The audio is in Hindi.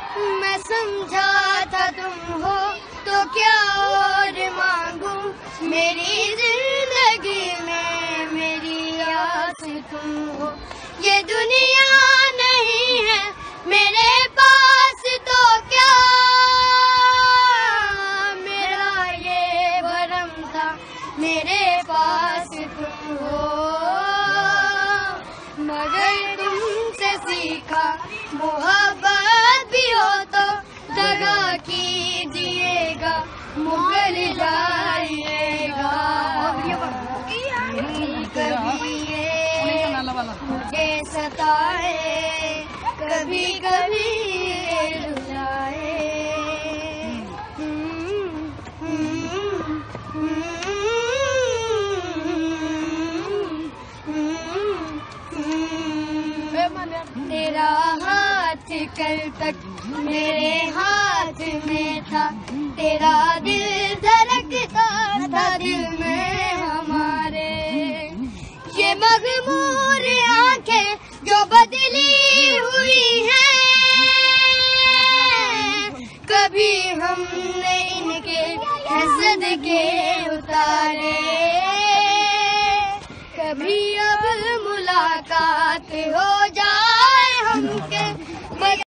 मैं समझा था तुम हो तो क्या और मांगू, मेरी जिंदगी में मेरी आस तुम हो। ये दुनिया नहीं है मेरे पास तो क्या, मेरा ये भरम था मेरे पास तुम हो। मगर तुमसे सीखा मोहब्बत भी हो तो दगा कीजिएगा, मुगल जाइएगा। कभी ये मुझे सताए, कभी कभी रुलाए। तेरा हाथ कल तक मेरे हाथ में था, तेरा दिल धड़कता था दिल में हमारे। ये मगमूर आंखें जो बदली हुई हैं, कभी हमने इनके हसद के उतारे। कभी अब मुलाकात हो